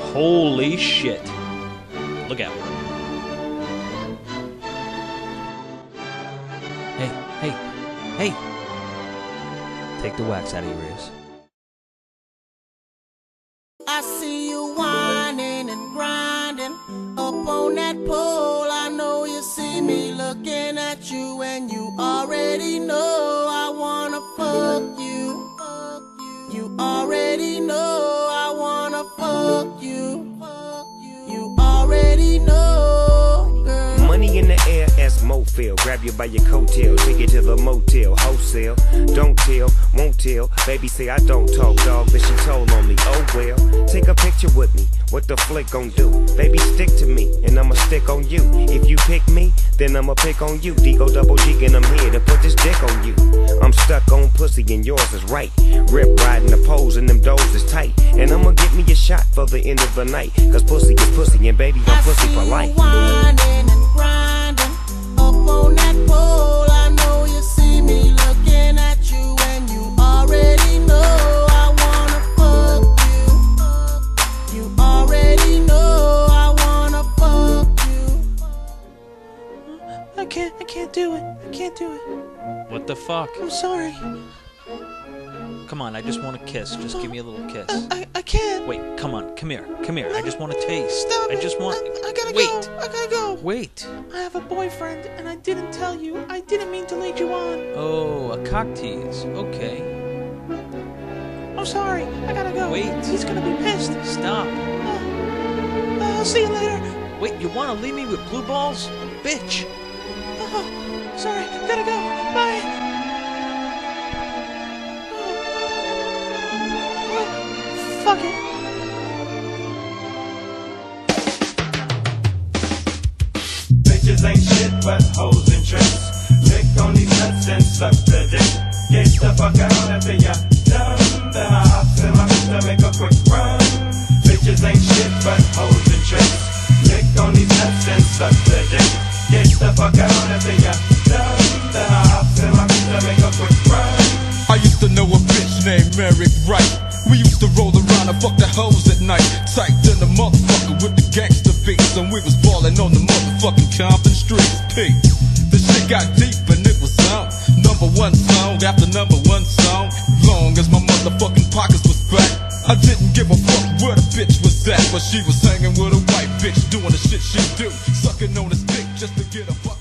Holy shit. Look out. Hey. Take the wax out of your ears. I see you whining and grinding up on that pole. I know you see me looking at you, and you already know I wanna fuck you. You already know I wanna fuck you. You already know, girl. Money in the air as Mo feel. Grab you by your coattail, take you to the motel, wholesale. Don't tell, won't tell. Baby say I don't talk, dog, but she told on me. Oh well, take a picture with me. What the flick gon' do? Baby, stick to me, and I'ma stick on you. If you pick me, then I'ma pick on you. Digo double G, and I'm here to put this dick on you. I'm stuck on pussy, and yours is right. Rip riding the poles, and them doors is tight. And I'ma get me a shot for the end of the night. Cause pussy is pussy, and baby, I'm pussy for life. Whining and grinding up on that pole. I know you see me looking at you, and you already know I wanna fuck you. You already know I wanna fuck you. I can't do it. I can't do it. What the fuck? I'm sorry. Come on, I just want a kiss. Just give me a little kiss. I can't. Wait, come on, come here. I just want a taste. Stop I it. just want. I gotta Wait. go. I gotta go. Wait. I have a boyfriend, and I didn't tell you. I didn't mean to lead you on. Oh, a cock tease. Okay. I'm sorry. I gotta go. Wait. He's gonna be pissed. Stop. I'll see you later. Wait, you want to leave me with blue balls? Bitch. Sorry. Gotta go. Bye. Fuck it. Bitches ain't shit but hoes and tricks. Lick on these nuts and suck the dick. Get the fuck out after ya done. Then I hop in my bitch to make a quick run. Bitches ain't shit but hoes and tricks. Lick on these nuts and suck the dick. Get the fuck out after ya done. Then I hop in my bitch to make a quick run. I used to know a bitch named Merrick Wright. We used to roll around and fuck the hoes at night. Tight than the motherfucker with the gangster beats. And we was ballin' on the motherfucking Compton streets. P. The shit got deep and it was on. #1 song after #1 song. Long as my motherfucking pockets was fat, I didn't give a fuck where the bitch was at. But she was hanging with a white bitch, doing the shit she do, sucking on his dick just to get a fuck.